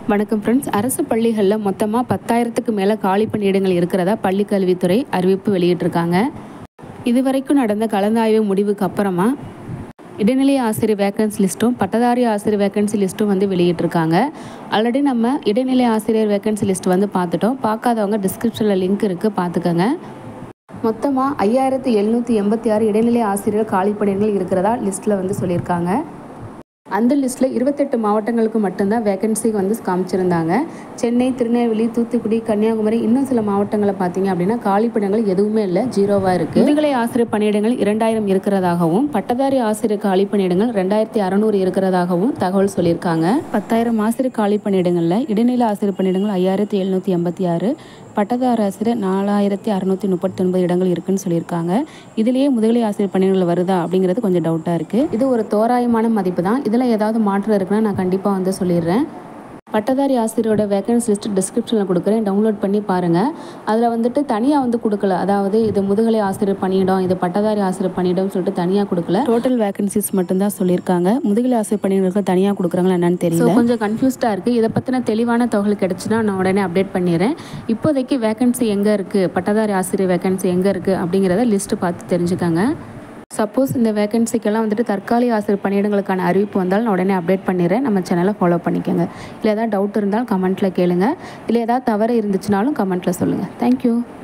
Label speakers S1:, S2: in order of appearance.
S1: வணக்கம் ஃப்ரெண்ட்ஸ். அரசு பள்ளிகளில் மொத்தமாக 10,000க்கு மேலே காலி பணியிடங்கள் இருக்கிறதா பள்ளி கல்வித்துறை அறிவிப்பு வெளியிட்டிருக்காங்க. இதுவரைக்கும் நடந்த கலந்தாய்வு முடிவுக்கு அப்புறமா இடைநிலை ஆசிரியர் வேக்கன்சி லிஸ்ட்டும் பட்டதாரி ஆசிரியர் வேக்கன்சி லிஸ்ட்டும் வெளியிட்டிருக்காங்க. ஆல்ரெடி நம்ம இடைநிலை ஆசிரியர் வேக்கன்சி லிஸ்ட் பார்த்துட்டோம். பார்க்காதவங்க டிஸ்கிரிப்ஷனில் லிங்க் இருக்குது, பார்த்துக்கோங்க. மொத்தமாக 5,786 இடைநிலை ஆசிரியர் காலி பணியிடங்கள் இருக்கிறதா லிஸ்ட்டில் சொல்லியிருக்காங்க. அந்த லிஸ்ட்டில் 28 மாவட்டங்களுக்கு மட்டும்தான் வேக்கன்சி காமிச்சிருந்தாங்க. சென்னை, திருநெல்வேலி, தூத்துக்குடி, கன்னியாகுமரி, இன்னும் சில மாவட்டங்களை பார்த்தீங்க அப்படின்னா காலி பணியிடங்கள் எதுவுமே இல்லை, ஜீரோவாக இருக்குது. முதுகலை ஆசிரியர் பணியிடங்கள் 2,000 இருக்கிறதாகவும் பட்டதாரி ஆசிரியர் காலி பணியிடங்கள் 2,600 இருக்கிறதாகவும் தகவல் சொல்லியிருக்காங்க. 10,000 ஆசிரியர் காலி பணியிடங்களில் இடைநிலை ஆசிரியர் பணியிடங்கள் 5,786, பட்டதாரி ஆசிரியர் 4,639 இடங்கள் இருக்குன்னு சொல்லியிருக்காங்க. இதுலேயே முதுகலை ஆசிரியர் பணியிடங்கள் வருதா அப்படிங்கிறது கொஞ்சம் டவுட்டாக இருக்குது. இது ஒரு தோராயமான மதிப்பு தான். இதில் ஏதாவது மாற்றம் இருக்குன்னா நான் கண்டிப்பாக சொல்லிடுறேன். பட்டதாரி ஆசிரியரோட வேக்கன்சி லிஸ்ட் டிஸ்கிரிப்ஷனில் கொடுக்குறேன், டவுன்லோட் பண்ணி பாருங்கள். அதில் தனியாக கொடுக்கல, அதாவது இது முதுகலை ஆசிரியர் பணியிடம், இது பட்டதாரி ஆசிரியர் பணியிடம் சொல்லிட்டு தனியாக கொடுக்கல. டோட்டல் வேக்கன்சிஸ் மட்டும்தான் சொல்லியிருக்காங்க. முதுகலை ஆசிரியர் பணியிடங்களுக்கு தனியாக கொடுக்குறாங்களா என்னன்னு தெரியல. கொஞ்சம் கன்ஃபியூஸ்டாக இருக்குது. இதை பற்றின தெளிவான தகவல் கிடைச்சுன்னா நான் உடனே அப்டேட் பண்ணிடுறேன். இப்போதைக்கு வேக்கன்சி எங்கே இருக்குது, பட்டதாரி ஆசிரியர் வேக்கன்சி எங்கே இருக்குது அப்படிங்கிறத லிஸ்ட்டு பார்த்து தெரிஞ்சுக்காங்க. சப்போஸ் இந்த வேக்கன்சிக்கெல்லாம் தற்காலிக ஆசிரியர் பணியிடங்களுக்கான அறிவிப்பு வந்தால் நான் உடனே அப்டேட் பண்ணிடுறேன். நம்ம சேனலை ஃபாலோ பண்ணிக்கோங்க. இல்லை ஏதாவது டவுட் இருந்தால் கமெண்ட்டில் கேளுங்கள். இல்லை ஏதாவது தவறு இருந்துச்சுனாலும் கமெண்ட்டில் சொல்லுங்கள். தேங்க்யூ.